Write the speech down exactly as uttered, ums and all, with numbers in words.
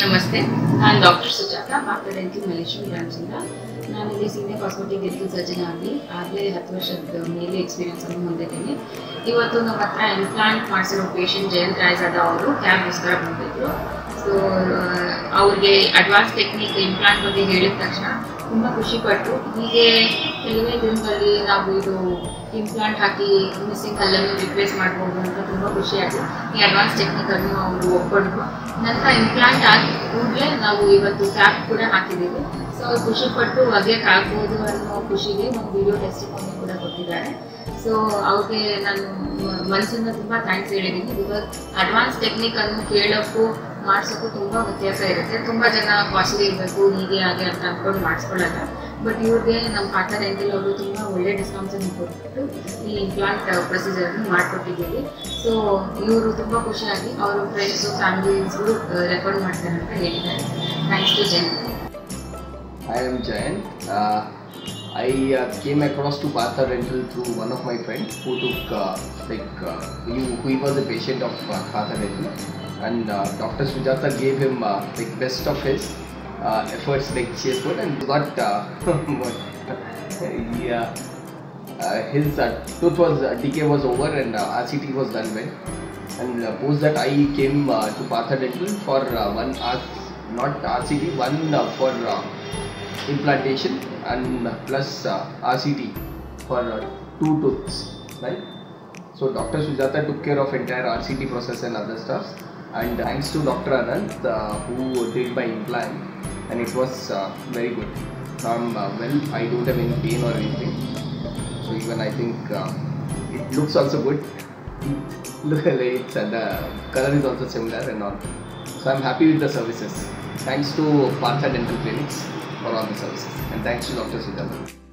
Namaste. I am Doctor Sujata, Partha Dental, Malleshwaram. I am a senior cosmetic dental surgeon. I have ten years experience. I have an implant for patient Jayanth Rai cab So, our advanced technique implant ಬಗ್ಗೆ ಹೇಳಿದ ತಕ್ಷಣ ತುಂಬಾ ಖುಷಿ ಪಟ್ಟು ಹೀಗೆ ಕೆಲವೇ ದಿನದಲ್ಲಿ ನಾವು ಇದು ಇಂಪ್ಲಾಂಟ್ ಹಾಕಿ ಮಿಸ್ಸಿಂಗ್ ಹಲ್ಲನ್ನು ರಿಪ್ಲೇಸ್ ಮಾಡಬಹುದು ಅಂತ ತುಂಬಾ ಖುಷಿ ಆಯ್ತು. ಈ ಅಡ್ವಾನ್ಸ್ ಟೆಕ್ನಿಕ್ ಅನ್ನು ಅವರು ಒಪ್ಪಿಕೊಂಡ್ರು. ನಂತರ ಇಂಪ್ಲಾಂಟ್ ಆಗಿ ಕೂಡಲೇ ನಾವು ಇವತ್ತು ಕ್ಯಾಪ್ ಕೂಡ ಹಾಕಿದ್ದೀವಿ. ಸೊ ಅವ್ರು ಖುಷಿ ಪಟ್ಟು ಹಾಗೆ ಆಗ್ಬೋದು ಅನ್ನೋ ಖುಷಿಗೆ ಒಂದು ವಿಡಿಯೋ ಟೆಸ್ಟಿಮೋನಿಯಲ್ ಕೂಡ ಕೊಟ್ಟಿದ್ದಾರೆ. ಸೊ ಅವ್ರಿಗೆ ನಾನು ಮನಸ್ಸಿಂದ ತುಂಬಾ ಥ್ಯಾಂಕ್ಸ್ ಹೇಳಿದ್ದೀನಿ. ಬಿಕಾಸ್ ಅಡ್ವಾನ್ಸ್ ಟೆಕ್ನಿಕ್ ಅನ್ನು ಕೇಳೋಕ್ಕೂ ಮಾಡಿಸೋಕ್ಕೂ ತುಂಬ ವ್ಯತ್ಯಾಸ ಇರುತ್ತೆ. ತುಂಬ ಜನ ಕಾಸ್ಟ್ಲಿ ಇರಬೇಕು ಹೀಗೆ ಹಾಗೆ ಅಂತ ಅಂದ್ಕೊಂಡು ಮಾಡಿಸ್ಕೊಳ್ಳಲ್ಲ. ಬಟ್ ಇವ್ರಿಗೆ ನಮ್ಮ ಪಾರ್ಥ ಡೆಂಟಲ್ ಅವರು ತುಂಬ ಒಳ್ಳೆ ಡಿಸ್ಕೌಂಟ್ಸನ್ನು ಕೊಟ್ಬಿಟ್ಟು ಈ ಇಂಪ್ಲಾಂಟ್ ಪ್ರೊಸೀಜರ್ನ ಮಾಡಿಕೊಟ್ಟಿದ್ದೀವಿ. ಸೊ ಇವರು ತುಂಬ ಖುಷಿಯಾಗಿ ಅವರು ಫ್ರೆಂಡ್ಸು ಫ್ಯಾಮಿಲೀಸ್ಗೂ ರೆಫರ್ ಮಾಡ್ತಾರೆ ಅಂತ ಹೇಳಿದ್ದಾರೆ. Thanks to Jayant. I am Jayant. Uh, I uh, came across to Partha Dental through one of my friends who took uh, like uh, he, he was a patient of uh, Partha Dental, and uh, Doctor Sujata gave him uh, like best of his uh, efforts, like she has put, and got uh, yeah, uh, his uh, tooth was uh, decay was over and uh, R C T was done well, and uh, post that I came uh, to Partha Dental for uh, one uh, not R C T, one uh, for uh, implantation and plus uh, R C T for uh, two tooths, right? So Doctor Sujata took care of entire R C T process and other stuff, and thanks to Doctor Anand uh, who did my implant, and it was uh, very good. I'm uh, well, I don't have any pain or anything. So even I think uh, it looks also good. Look at it, and the color is also similar and all. So I'm happy with the services. Thanks to Partha Dental Clinics for all the services, and thanks to Doctor Sujata.